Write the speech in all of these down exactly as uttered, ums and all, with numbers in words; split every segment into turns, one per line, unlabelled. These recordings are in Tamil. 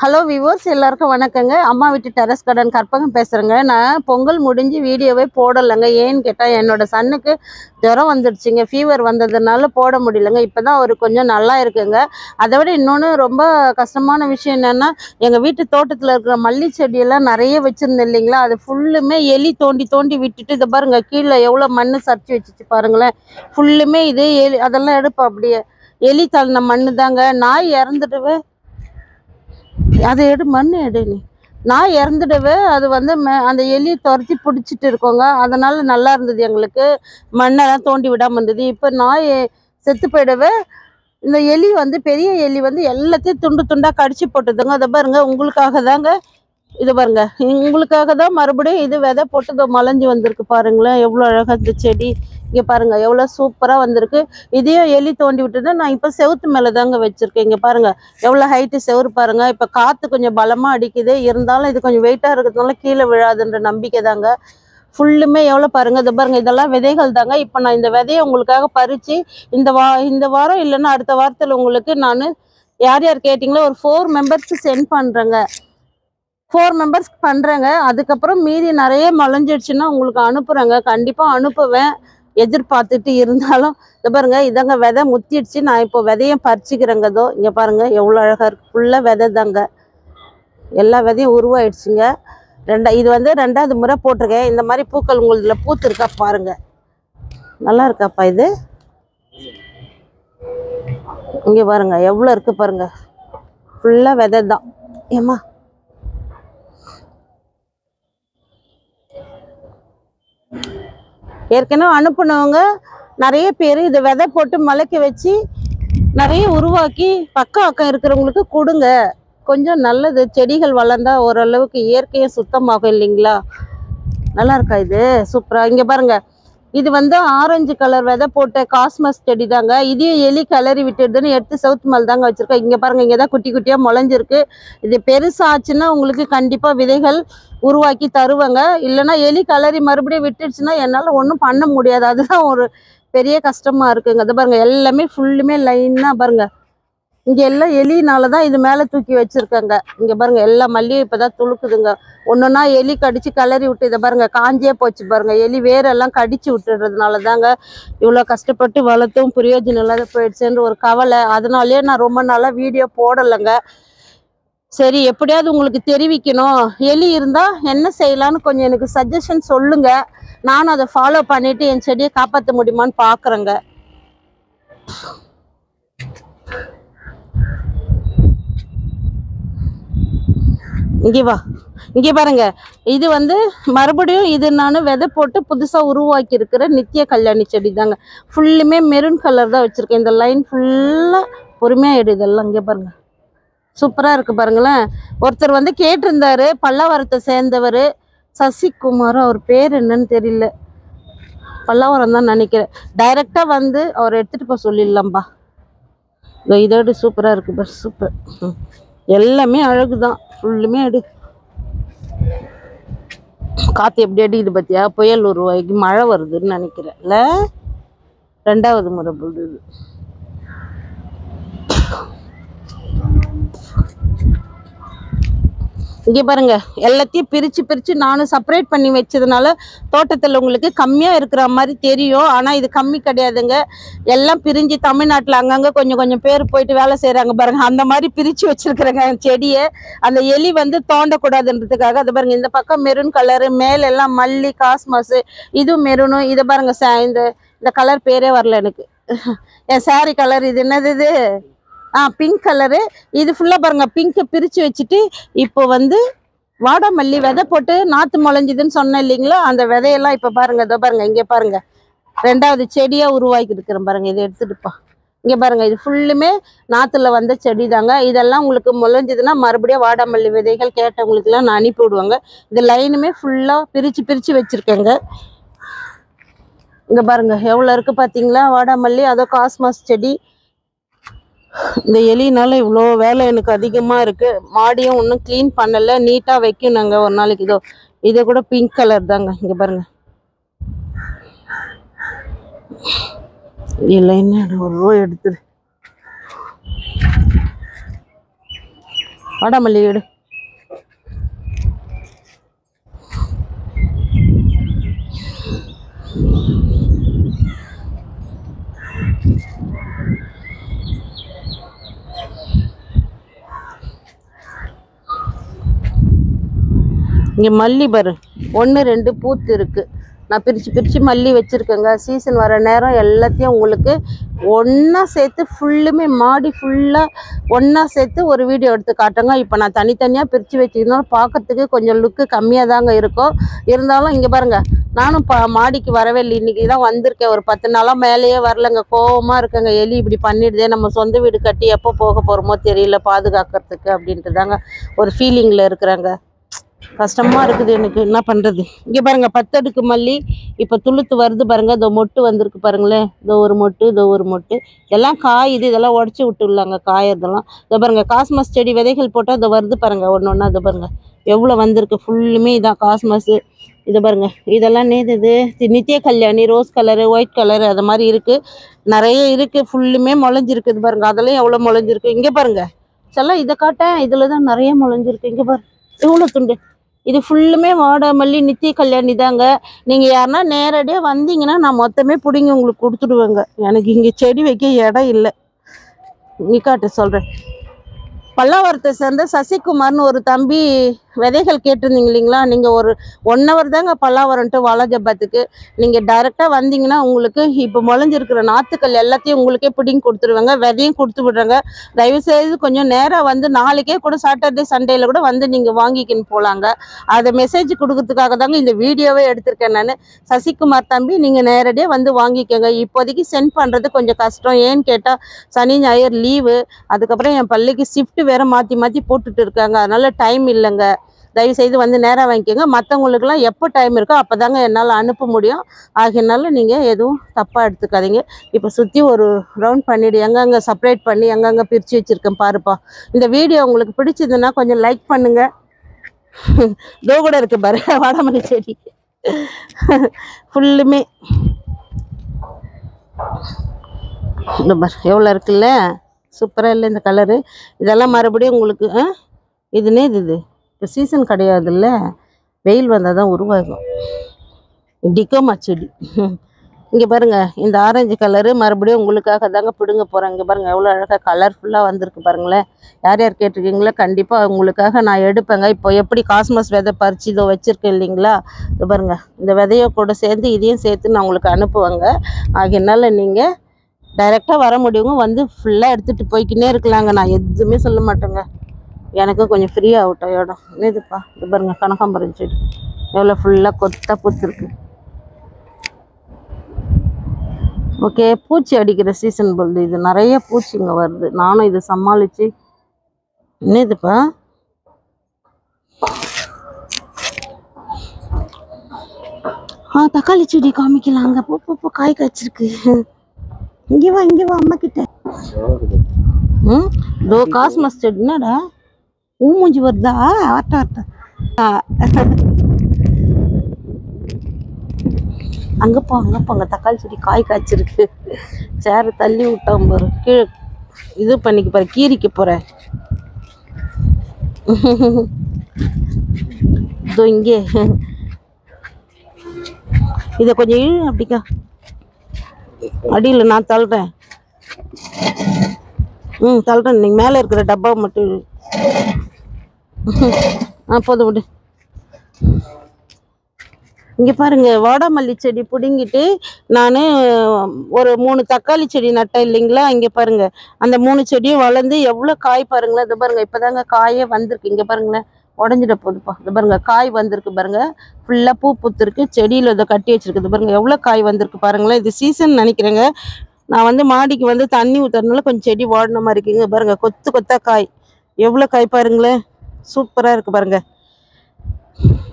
ஹலோ வியூவர்ஸ், எல்லாருக்கும் வணக்கங்க. அம்மா வீட்டு டெரஸ் கார்டன் கற்பகம் பேசுகிறேங்க. நான் பொங்கல் முடிஞ்சு வீடியோவே போடலைங்க. ஏன்னு கேட்டால் என்னோடய சன்னுக்கு ஜுரம் வந்துடுச்சுங்க. ஃபீவர் வந்ததுனால போட முடியலைங்க. இப்போ தான் அவர் கொஞ்சம் நல்லா இருக்குங்க. அதை விட இன்னொன்று ரொம்ப கஷ்டமான விஷயம் என்னென்னா, எங்கள் வீட்டு தோட்டத்தில் இருக்கிற மல்லி செடியெல்லாம் நிறைய வச்சுருந்தேன் இல்லைங்களா, அது ஃபுல்லுமே எலி தோண்டி தோண்டி விட்டுட்டு இதை பாருங்கள், கீழே எவ்வளோ மண் சரிச்சு வச்சுச்சு பாருங்களேன். ஃபுல்லுமே இது எலி அதெல்லாம் எடுப்போம். அப்படியே எலி தள்ளின மண் தாங்க. நாய் இறந்துடுவே, அதை எடு, மண் எடு, நீ நான் இறந்துடுவே. அது வந்து மே அந்த எலியை துரத்தி பிடிச்சிட்டு இருக்கோங்க. அதனால் நல்லா இருந்தது, எங்களுக்கு மண்ணெல்லாம் தோண்டி விடாமல் இருந்தது. இப்போ நாய் செத்து போயிடவே இந்த எலி வந்து பெரிய எலி வந்து எல்லாத்தையும் துண்டு துண்டாக கடிச்சு போட்டுதுங்க. அதை பாருங்க, உங்களுக்காக தாங்க இது பாருங்க, உங்களுக்காக தான் மறுபடியும் இது விதை போட்டு மலைஞ்சு வந்திருக்கு பாருங்களேன். எவ்வளோ அழகாக இந்த செடி இங்கே பாருங்க, எவ்வளோ சூப்பராக வந்திருக்கு. இதையும் எலி தோண்டி விட்டுட்டு நான் இப்போ செவுத்து மேலே தாங்க வச்சுருக்கேன். இங்கே பாருங்க எவ்வளோ ஹைட்டு செவுறு பாருங்க. இப்போ காற்று கொஞ்சம் பலமாக அடிக்குது, இருந்தாலும் இது கொஞ்சம் வெயிட்டாக இருக்கிறதுனால கீழே விழாதுன்ற நம்பிக்கை தாங்க. ஃபுல்லுமே எவ்வளோ பாருங்க, இது பாருங்க, இதெல்லாம் விதைகள் தாங்க. இப்போ நான் இந்த விதையை உங்களுக்காக பறித்து இந்த வா இந்த வாரம் இல்லைன்னா அடுத்த வாரத்தில் உங்களுக்கு நான் யார் யார் கேட்டிங்களோ ஒரு ஃபோர் மெம்பர்ஸ்க்கு சென்ட் பண்ணுறேங்க. ஃபோர் மெம்பர்ஸ்க்கு பண்ணுறேங்க. அதுக்கப்புறம் மீதி நிறைய மலைஞ்சிடுச்சுன்னா உங்களுக்கு அனுப்புகிறேங்க. கண்டிப்பாக அனுப்புவேன், எதிர்பார்த்துட்டு. இருந்தாலும் இதை பாருங்க, இதாங்க விதை முத்திடுச்சு. நான் இப்போ விதையும் பறிச்சுக்கிறேங்க. இதோ இங்கே பாருங்கள் எவ்வளோ அழகாக இருக்குது. ஃபுல்லாக விதை தாங்க, எல்லா விதையும் உருவாயிடுச்சுங்க. ரெண்டா இது வந்து ரெண்டாவது முறை போட்டிருக்கேன். இந்த மாதிரி பூக்கள் உங்களுதில் பூத்து இருக்கா பாருங்கள், நல்லா இருக்காப்பா. இது இங்கே பாருங்கள் எவ்வளோ இருக்குது பாருங்கள், ஃபுல்லாக விதை தான். ஏம்மா ஏற்கனவே அனுப்புனவங்க நிறைய பேர் இதை விதை போட்டு முளைக்க வச்சு நிறைய உருவாக்கி பக்கம் அக்கம் இருக்கிறவங்களுக்கு கொடுங்க. கொஞ்சம் நல்லது, செடிகள் வளர்ந்தா ஓரளவுக்கு இயற்கையும் சுத்தமாகும் இல்லைங்களா. நல்லா இருக்கா இது, சூப்பராக. இங்கே பாருங்க, இது வந்து ஆரஞ்சு கலர் விதை போட்ட காஸ்மஸ் செடி தாங்க. இதையும் எலி கலரி விட்டுடுதுன்னு எடுத்து சவுத் மேல் தாங்க வச்சுருக்கேன். இங்கே பாருங்கள், இங்கே தான் குட்டி குட்டியாக முளைஞ்சிருக்கு. இது பெருசாச்சுன்னா உங்களுக்கு கண்டிப்பாக விதைகள் உருவாக்கி தருவாங்க. இல்லைன்னா எலி கலரி மறுபடியும் விட்டுடுச்சுன்னா என்னால் ஒன்றும் பண்ண முடியாது. அதுதான் ஒரு பெரிய கஷ்டமாக இருக்குங்க. அது பாருங்கள், எல்லாமே ஃபுல்லுமே லைனாக பாருங்கள். இங்கே எல்லாம் எலினால தான் இது மேலே தூக்கி வச்சுருக்காங்க. இங்கே பாருங்கள், எல்லா மல்லியும் இப்போ தான் துளுக்குதுங்க. ஒன்று ஒன்றா எலி கடிச்சு கலரி விட்டு இதை பாருங்கள் காஞ்சே போச்சு பாருங்கள். எலி வேரெல்லாம் கடிச்சு விட்டுடுறதுனால தாங்க இவ்வளோ கஷ்டப்பட்டு வளர்த்தும் பிரயோஜனம் இல்லாத போயிடுச்சுன்ற ஒரு கவலை. அதனாலேயே நான் ரொம்ப நாளாக வீடியோ போடலைங்க. சரி, எப்படியாவது உங்களுக்கு தெரிவிக்கணும். எலி இருந்தால் என்ன செய்யலான்னு கொஞ்சம் எனக்கு சஜஷன் சொல்லுங்கள். நானும் அதை ஃபாலோ பண்ணிவிட்டு என் செடியை காப்பாற்ற முடியுமான்னு பார்க்குறேங்க. இங்கே வா, இங்கே பாருங்க, இது வந்து மறுபடியும் இது நான் விதை போட்டு புதுசாக உருவாக்கி இருக்கிற நித்திய கல்யாணி செடி தாங்க. ஃபுல்லுமே மெரூன் கலர் தான் வச்சுருக்கேன். இந்த லைன் ஃபுல்லாக பொறுமையாக எடு, இதெல்லாம் இங்கே பாருங்க, சூப்பராக இருக்குது பாருங்களேன். ஒருத்தர் வந்து கேட்டிருந்தாரு, பல்லாவரத்தை சேர்ந்தவர், சசிகுமார், அவர் பேர் என்னன்னு தெரியல, பல்லாவரம் தான் நினைக்கிறேன். டைரெக்டாக வந்து அவர் எடுத்துகிட்டு போக சொல்லிடலாம்பா. இதோடு சூப்பராக இருக்குது பார், சூப்பர். எல்லாமே அழகு தான், ஃபுல்லுமே எடு. காற்று எப்படி அடிக்குது பார்த்தியா, புயல் உருவாகி மழை வருதுன்னு நினைக்கிறேன்ல. ரெண்டாவது முறை போடுது. இங்கே பாருங்க, எல்லாத்தையும் பிரித்து பிரித்து நானும் செப்பரேட் பண்ணி வச்சதுனால தோட்டத்தில் உங்களுக்கு கம்மியாக இருக்கிற மாதிரி தெரியும். ஆனால் இது கம்மி கிடையாதுங்க. எல்லாம் பிரிஞ்சு தமிழ்நாட்டில் அங்கங்கே கொஞ்சம் கொஞ்சம் பேர் போயிட்டு வேலை செய்கிறாங்க பாருங்க. அந்த மாதிரி பிரித்து வச்சுருக்குறேங்க செடியை, அந்த எலி வந்து தோண்டக்கூடாதுன்றதுக்காக. அது பாருங்க, இந்த பக்கம் மெரூன் கலரு, மேலெல்லாம் மல்லி காஸ்மாஸு, இதுவும் மெரூனும். இது பாருங்க, சா இந்த இந்த கலர் பேரே வரல எனக்கு, என் சாரி கலர். இது என்னது இது, ஆ பிங்க் கலரு. இது ஃபுல்லாக பாருங்கள், பிங்க்கை பிரித்து வச்சுட்டு இப்போ வந்து வாடாமல்லி விதை போட்டு நாற்று முளைஞ்சிதுன்னு சொன்னேன் இல்லைங்களா, அந்த விதையெல்லாம் இப்போ பாருங்கள், இதோ பாருங்கள், இங்கே பாருங்கள், ரெண்டாவது செடியாக உருவாக்கி இருக்கிறேன் பாருங்கள். இதை எடுத்துகிட்டுப்பா, இங்கே பாருங்கள், இது ஃபுல்லுமே நாற்றுல வந்த செடி தாங்க. இதெல்லாம் உங்களுக்கு முளைஞ்சிதுன்னா மறுபடியும் வாடாமல்லி விதைகள் கேட்டவங்களுக்குலாம் நான் அனுப்பி விடுவாங்க. இது லைனுமே ஃபுல்லாக பிரித்து பிரித்து வச்சுருக்கேங்க. இங்கே பாருங்கள் எவ்வளோ இருக்குது பார்த்தீங்களா வாடாமல்லி, அதோ காஸ்மாஸ் செடி. இந்த எலினால இவ்வளோ வேலை எனக்கு அதிகமாக இருக்குது. மாடியும் ஒன்றும் க்ளீன் பண்ணலை, நீட்டாக வைக்கணுங்க ஒரு நாளைக்கு. இதோ இதை கூட பிங்க் கலர் தாங்க. இங்கே பாருங்கள், இல்லைன்னு ஒரு ரூபா எடுத்துரு. வாடாமல்லி எடு. இங்கே மல்லி பாரு ஒன்று ரெண்டு பூத்து இருக்குது. நான் பிரித்து பிரித்து மல்லி வச்சுருக்கேங்க. சீசன் வர நேரம் எல்லாத்தையும் உங்களுக்கு ஒன்றா சேர்த்து ஃபுல்லுமே மாடி ஃபுல்லாக ஒன்றா சேர்த்து ஒரு வீடியோ எடுத்து காட்டுங்க. இப்போ நான் தனித்தனியாக பிரித்து வச்சுருந்தாலும் பார்க்கறதுக்கு கொஞ்சம் லுக்கு கம்மியாக தாங்க இருக்கும். இருந்தாலும் இங்கே பாருங்கள், நானும் பா மாடிக்கு வரவே இல்லை, இன்றைக்கி தான் வந்திருக்கேன். ஒரு பத்து நாளாக மேலேயே வரலைங்க. கோவமாக இருக்குங்க. எலி இப்படி பண்ணிடுதே, நம்ம சொந்த வீடு கட்டி எப்போ போக போகிறோமோ தெரியல பாதுகாக்கிறதுக்கு அப்படின்ட்டு தாங்க ஒரு ஃபீலிங்கில் இருக்கிறாங்க. கஷ்டமாக இருக்குது எனக்கு, என்ன பண்ணுறது. இங்கே பாருங்கள், பத்தடுக்கு மல்லி இப்போ துளுத்து வருது பாருங்கள். இதோ மொட்டு வந்திருக்கு பாருங்களேன். இதோ ஒரு மொட்டு, இதோ ஒரு மொட்டு. இதெல்லாம் காய், இது இதெல்லாம் உடச்சி விட்டுலாங்க காயறதெல்லாம். இதோ பாருங்கள், காஸ்மஸ் செடி விதைகள் போட்டால் இதோ வருது பாருங்கள் ஒன்று ஒன்றா. இதோ பாருங்கள் எவ்வளோ வந்திருக்கு. ஃபுல்லுமே இதான் காஸ்மஸ்ஸு. இதை பாருங்கள், இதெல்லாம் நேது நித்திய கல்யாணி ரோஸ் கலரு ஒயிட் கலரு அது மாதிரி இருக்குது. நிறைய இருக்குது. ஃபுல்லுமே முளைஞ்சிருக்குது பாருங்கள். அதெல்லாம் எவ்வளோ முளைஞ்சிருக்கு. இங்கே பாருங்கள் செல்லாம், இதை காட்டேன். இதில் தான் நிறைய முளைஞ்சிருக்கு. இங்கே பாரு எவ்வளோ துண்டு. இது ஃபுல்லுமே வாடாமல்லி நித்திய கல்யாணி தாங்க. நீங்கள் யாருன்னா நேரடியாக வந்தீங்கன்னா நான் மொத்தமே பிடிங்கி உங்களுக்கு கொடுத்துடுவேங்க. எனக்கு இங்கே செடி வைக்க இடம் இல்லை. நீ காட்டு சொல்கிறேன். பல்லாவரத்தை சேர்ந்த சசிகுமார்னு ஒரு தம்பி விதைகள் கேட்டிருந்தீங்க இல்லைங்களா. நீங்கள் ஒரு ஒன் ஹவர் தாங்க பல்லாவரம்ட்டு வாலாஜாபாத்துக்கு. நீங்கள் டைரெக்டாக வந்தீங்கன்னா உங்களுக்கு இப்போ முளைஞ்சிருக்கிற நாற்றுக்கள் எல்லாத்தையும் உங்களுக்கே பிடிங்கி கொடுத்துருவாங்க. விதையும் கொடுத்து விட்றாங்க. தயவுசெய்து கொஞ்சம் நேராக வந்து நாளைக்கே கூட சாட்டர்டே சண்டேயில் கூட வந்து நீங்கள் வாங்கிக்கின்னு போகலாங்க. அதை மெசேஜ் கொடுக்கறதுக்காக தாங்க இந்த வீடியோவே எடுத்திருக்கேன் நான். சசிகுமார் தம்பி நீங்கள் நேரடியாக வந்து வாங்கிக்கோங்க. இப்போதைக்கு சென்ட் பண்ணுறது கொஞ்சம் கஷ்டம். ஏன்னு கேட்டால் சனி ஞாயிறு லீவு, அதுக்கப்புறம் என் பள்ளிக்கு ஷிஃப்ட் வேறு மாற்றி மாற்றி போட்டுட்டு இருக்காங்க. அதனால் டைம் இல்லைங்க. தயவுசெய்து வந்து நேராக வாங்கிக்கோங்க. மற்றவங்களுக்குலாம் எப்போ டைம் இருக்கோ அப்போ தாங்க என்னால் அனுப்ப முடியும். ஆகையினால நீங்கள் எதுவும் தப்பாக எடுத்துக்காதீங்க. இப்போ சுற்றி ஒரு ரவுண்ட் பண்ணிவிடு. எங்கெங்கே செப்பரேட் பண்ணி எங்கெங்கே பிரித்து வச்சுருக்கேன் பாருப்பா. இந்த வீடியோ உங்களுக்கு பிடிச்சதுன்னா கொஞ்சம் லைக் பண்ணுங்கள். இதோ கூட இருக்குது பாரு வாடாமல்லி செடி ஃபுல்லுமே. இந்த பாரு எவ்வளோ இருக்குல்ல, சூப்பராக இல்லை இந்த கலரு. இதெல்லாம் மறுபடியும் உங்களுக்கு இதுனே இது இப்போ சீசன் கிடையாதுல்ல, வெயில் வந்தால் தான் உருவாகும். டிகோமா செடி. இங்கே பாருங்கள், இந்த ஆரஞ்சு கலரு மறுபடியும் உங்களுக்காக தாங்க பிடுங்க போகிறேன். இங்கே பாருங்கள் எவ்வளோ அழகாக கலர்ஃபுல்லாக வந்திருக்கு பாருங்களேன். யார் யார் கேட்டிருக்கீங்களோ கண்டிப்பாக உங்களுக்காக நான் எடுப்பேங்க. இப்போ எப்படி காஸ்மஸ் விதை பறித்து இதோ வச்சுருக்கேன் இல்லைங்களா. இது பாருங்கள், இந்த விதையை கூட சேர்ந்து இதையும் சேர்த்து நான் உங்களுக்கு அனுப்புவேங்க. ஆகையினால நீங்கள் டைரெக்டாக வர முடியுங்க. வந்து ஃபுல்லாக எடுத்துகிட்டு போய்க்கினே இருக்கலாங்க. நான் எதுவுமே சொல்ல மாட்டேங்க. எனக்கும் கொஞ்சம் ஃப்ரீ ஆகட்டும் இடம். இதுப்பா இது பாருங்கள், கனகாம்பரம் செடி எவ்வளோ ஃபுல்லாக கொத்தாக பூத்துருக்கு. ஓகே, பூச்சி அடிக்கிற சீசன் பொழுது இது நிறைய பூச்சிங்க வருது. நானும் இதை சமாளித்து என்னதுப்பா ஆ தக்காளி செடி காமிக்கலாம். அங்கே பூ பூ காய் காய்ச்சிருக்கு. இங்கே வா இங்கே வா அம்மா கிட்ட. ம் இதோ காஸ்மஸ் செடி. என்னடா ஊ மூஞ்சி வருதா? ஆட்ட ஆட்ட அங்கே போ அங்கே போ. அங்கே தக்காளி செடி காய் காய்ச்சிருக்கு. சேரு தள்ளி விட்டான் பாரு. கீழே இது பண்ணிக்க பாரு, கீரிக்க போகிறேன். இதோ இங்கே இதை கொஞ்சம் இழு அப்படிக்கா. அடியில் நான் தள்ளுறேன். ம் தள்ளுறேன். நீங்கள் மேலே இருக்கிற டப்பா மட்டும் இழு. ஆ போதும் விடு. இங்கே பாருங்கள், வாடாமல்லி செடி பிடுங்கிட்டு நான் ஒரு மூணு தக்காளி செடி நட்டேன் இல்லைங்களா. இங்கே பாருங்கள், அந்த மூணு செடியும் வளர்ந்து எவ்வளோ காய் பாருங்களேன். இது பாருங்கள், இப்போ தாங்க காயே வந்திருக்கு. இங்கே பாருங்களேன், உடஞ்சிட போகுதுப்பா. இது பாருங்கள், காய் வந்திருக்கு பாருங்கள். ஃபுல்லாக பூ பூத்துருக்கு. செடியில் இதை கட்டி வச்சுருக்குது பாருங்கள், எவ்வளோ காய் வந்திருக்கு பாருங்களேன். இது சீசன் நினைக்கிறேங்க. நான் வந்து மாடிக்கு வந்து தண்ணி ஊற்றுறதுனால கொஞ்சம் செடி வாடின மாதிரி இருக்குங்க. பாருங்கள், கொத்து கொத்தா காய் எவ்வளோ காய் பாருங்களேன். சூப்பராக இருக்குது பாருங்கள்.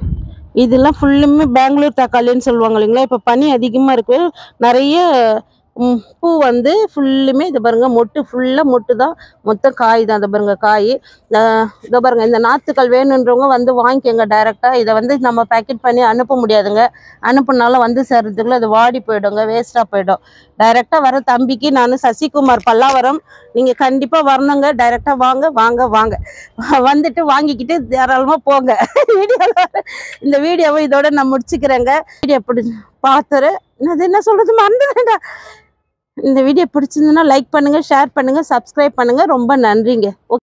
இதெல்லாம் ஃபுல்லுமே பெங்களூர் தக்காளின்னு சொல்லுவாங்க இல்லைங்களா. இப்போ பனி அதிகமாக இருக்குது, நிறைய ம் பூ வந்து ஃபுல்லுமே இது பாருங்க மொட்டு ஃபுல்லாக மொட்டு தான், மொத்தம் காய் தான். இதை பாருங்க காய். இதை பாருங்க இந்த நாற்றுக்கள் வேணுன்றவங்க வந்து வாங்கிக்கோங்க டைரெக்டாக. இதை வந்து நம்ம பேக்கெட் பண்ணி அனுப்ப முடியாதுங்க. அனுப்புனாலும் வந்து சேர்றதுக்குள்ள அது வாடி போயிடுங்க, வேஸ்ட்டாக போயிடும். டைரெக்டாக வர தம்பிக்கு நான் சசிகுமார் பல்லாவரம், நீங்கள் கண்டிப்பாக வரணுங்க. டைரெக்டாக வாங்க வாங்க வாங்க வந்துட்டு வாங்கிக்கிட்டு தாராளமாக போங்க. வீடியோவில் இந்த வீடியோவை இதோட நான் முடிச்சுக்கிறேங்க. வீடியோ பிடிச்சி பார்த்துரு அது என்ன சொல்கிறது மறந்துடுங்க. இந்த வீடியோ பிடிச்சிருந்ததுன்னா லைக் பண்ணுங்கள், ஷேர் பண்ணுங்கள், சப்ஸ்கிரைப் பண்ணுங்கள். ரொம்ப நன்றிங்க.